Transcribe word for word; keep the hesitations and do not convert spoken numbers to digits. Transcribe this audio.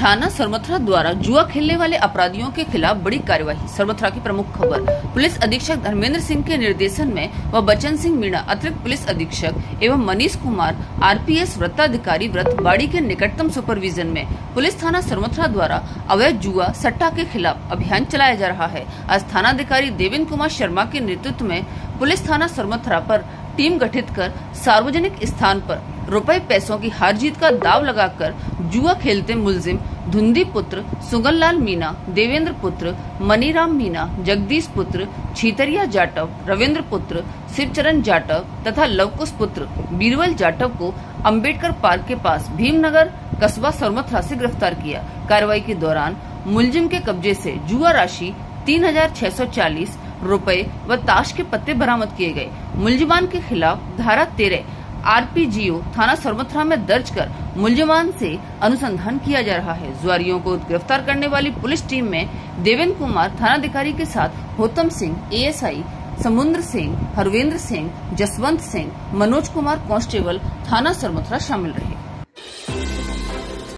थाना सरमथरा द्वारा जुआ खेलने वाले अपराधियों के खिलाफ बड़ी कार्यवाही। सरमथरा की प्रमुख खबर। पुलिस अधीक्षक धर्मेंद्र सिंह के निर्देशन में व बच्चन सिंह मीणा अतिरिक्त पुलिस अधीक्षक एवं मनीष कुमार आरपीएस वृत्ताधिकारी व्रतबाड़ी के निकटतम सुपरविजन में पुलिस थाना सरमथरा द्वारा अवैध जुआ सट्टा के खिलाफ अभियान चलाया जा रहा है। आज थानाधिकारी देवेंद्र कुमार शर्मा के नेतृत्व में पुलिस थाना सरमथरा पर टीम गठित कर सार्वजनिक स्थान पर रुपए पैसों की हार जीत का दाव लगाकर जुआ खेलते मुलजिम धुंधी पुत्र सुगनलाल मीणा, देवेंद्र पुत्र मनीराम मीणा, जगदीश पुत्र छीतरिया जाटव, रविंद्र पुत्र शिवचरण जाटव तथा लवकुश पुत्र बीरबल जाटव को अंबेडकर पार्क के पास भीमनगर कस्बा सरमथरा से गिरफ्तार किया। कार्रवाई के दौरान मुलजिम के कब्जे से जुआ राशि तीन हजार छह सौ चालीस रुपए व ताश के पत्ते बरामद किए गए। मुलजिमान के खिलाफ धारा तेरह आरपीजीओ थाना सरमथरा में दर्ज कर मुलजिमान से अनुसंधान किया जा रहा है। जुआरियों को गिरफ्तार करने वाली पुलिस टीम में देवेंद्र कुमार थानाधिकारी के साथ होतम सिंह एएसआई, समुद्र सिंह, हरवेंद्र सिंह, जसवंत सिंह, मनोज कुमार कांस्टेबल थाना सरमथरा शामिल रहे।